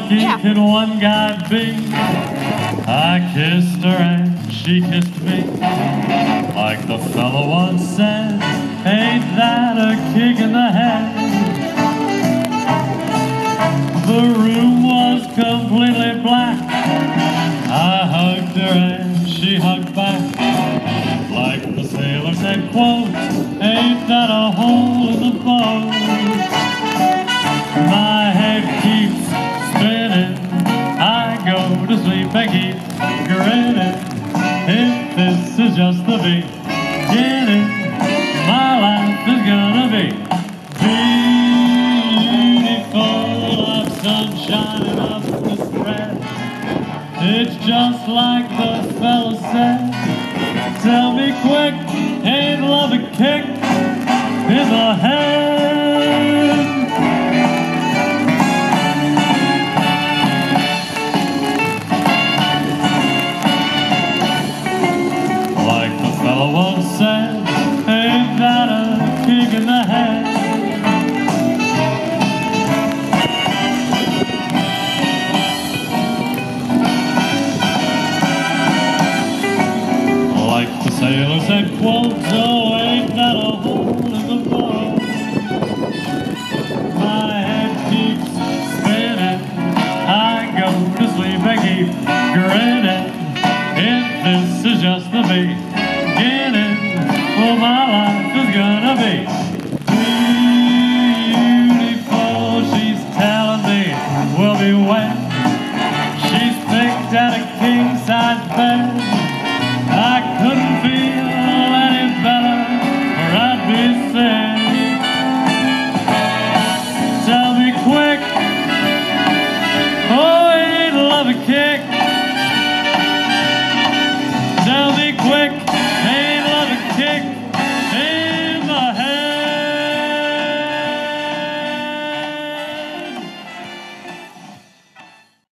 lucky can one guy be? I kissed her and she kissed me. Like the fellow once said, ain't that a kick in the head? The room was completely black. I hugged her and she hugged back. Like the sailor said, quote, ain't that a hole in the boat? My head keeps spinning. I go to sleep and keep grinning. If this is just the beginning, my life is gonna be beautiful. Of sunshine up the spread. It's just like the fella said. Tell me quick, ain't love a kick in the head? Like the fellow once said, ain't that a kick in the head? Like the sailor said, quote, oh, ain't that a hole in the boat? My head keeps spinning. I go to sleep and keep grinning. If this is just the beginning, well, my life is gonna be beautiful. She's telling me we'll be wet. She's picked out a king-size bed. I couldn't feel any better, or I'd be sick. Tell me quick, oh, ain't love a kick? Tell me quick,